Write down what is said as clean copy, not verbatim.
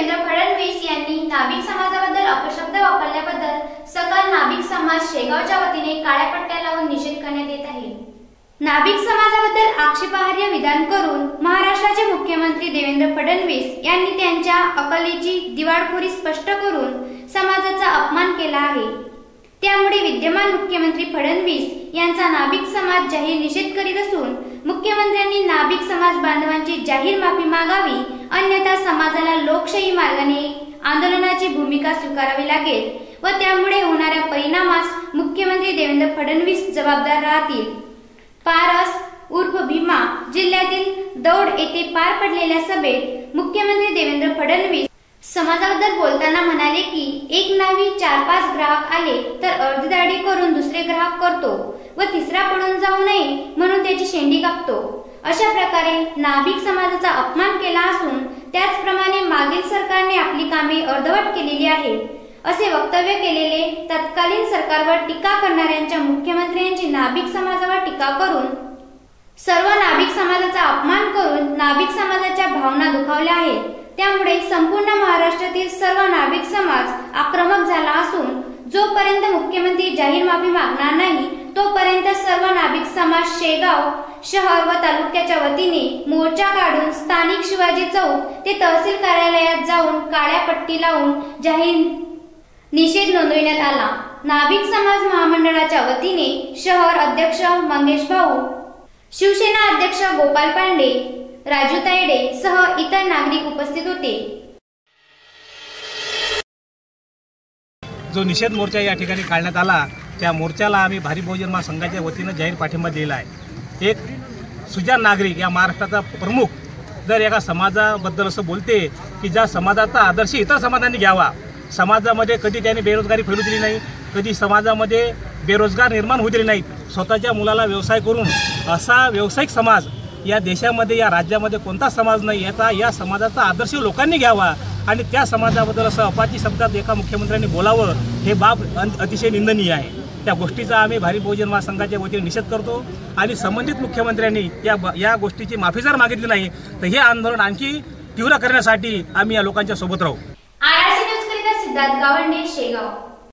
देवेंद्र फडणवीस यांनी नाभिक समाजाबद्दल अपशब्द वापरल्याबद्दल सकल नाभिक समाज शेगावच्या वतीने काळ्या पट्ट्या लावून निषेध करण्यात येत आहे। नाभिक समाजाबद्दल आक्षेपार्ह विधान करून महाराष्ट्राचे मुख्यमंत्री देवेंद्र फडणवीस यांनी त्यांच्या अकलेची दिवाळखोरी स्पष्ट करून समाजाचा अपमान केला आहे। त्यामुळे विद्यमान मुख्यमंत्री फडणवीस यांचा नाभिक समाज जाहीर निषेध करीत असून मुख्यमंत्र्यांनी नाभिक समाज बांधवांची जाहीर माफी मागावी, अन्यथा समाजाला लोकशाही मार्गाने आंदोलनाची भूमिका स्वीकारावी लागेल व त्यामुळे होणाऱ्या परिणामास मुख्यमंत्री देवेंद्र फडणवीस जबाबदार राहतील। पारस उर्फ भीमा जिल्ह्यातील दौंड येथे पार पडलेल्या सभेत मुख्यमंत्री देवेंद्र फडणवीस समाजाबद्दल बोलताना म्हणाले की एक नावी 4-5 ग्राहक आले तर अर्धदाढी करून दुसरे ग्राहक करतो व तिसरा पडून जाऊ नये म्हणून त्याची शेंडी कापतो। अशा प्रकारे नाभिक समाजाचा अपमान केला असून त्याचप्रमाणे मागील सरकारने आपली कामे अर्धवट केलेली आहेत असे वक्तव्य केलेले तत्कालीन सरकारवर टीका करणाऱ्यांच्या मुख्यमंत्र्यांची नाभिक समाजावर टीका करून सर्व नाभिक समाजाचा अपमान करून नाभिक समाजाच्या भावना दुखावल्या आहेत। त्यामुळे संपूर्ण महाराष्ट्रातील सर्व नाभिक समाज आक्रमक झाला असून जोपर्यंत मुख्यमंत्री जाहीर माफी मागणार नाही तोपर्यंत सर्व नाभिक समाज शेगाव शहर व तालुक्याच्या वतीने मोर्चा काढून स्थानिक शिवाजी चौक ते तहसील कार्यालयात जाऊन काळ्या पट्टी लावून जाहीर निषेध नोंदविण्यात आला। नाभिक समाज महामंडळाच्या वतीने शहर अध्यक्ष मंगेश भाऊ, शिवसेना अध्यक्ष गोपाल पांडे, राजू तायडे सह इतर नागरिक उपस्थित होते। जो निषेध मोर्चा या ठिकाणी काढण्यात आला त्या मोर्चाला आम्ही भारी बहुजन महासंघाच्या वतीने जाहीर पाठिंबा दिला आहे। एक सुजाण नागरिक या महाराष्ट्राचा प्रमुख जर एका समाजाबद्दल असं बोलते की ज्या समाजाचा आदर्श इतर समाजांनी घ्यावा, समाजामध्ये कधी त्यांनी बेरोजगारी फैलू दिली नाही, कधी समाजामध्ये बेरोजगार निर्माण होऊ दिले नाहीत, स्वतःच्या मुलाला व्यवसाय करून असा व्यावसायिक समाज या देशामध्ये या राज्यामध्ये कोणता समाज नाही, या समाजाचा आदर्श लोकांनी घ्यावा आणि त्या समाजाबद्दल असं अपाची शब्दात एका मुख्यमंत्र्यांनी बोलावं हे बाब अतिशय निंदनीय आहे। त्या गोष्टीचा आम्ही भारी बहुजन महासंघाच्या वतीने निषेध करतो आणि संबंधित मुख्यमंत्र्यांनी या गोष्टीची माफी जर मागितली नाही तर हे आंदोलन आणखी तीव्र करण्यासाठी आम्ही या लोकांच्या सोबत राहू। RRC न्यूज करिता सिद्धार्थ गावंडे, शेगाव।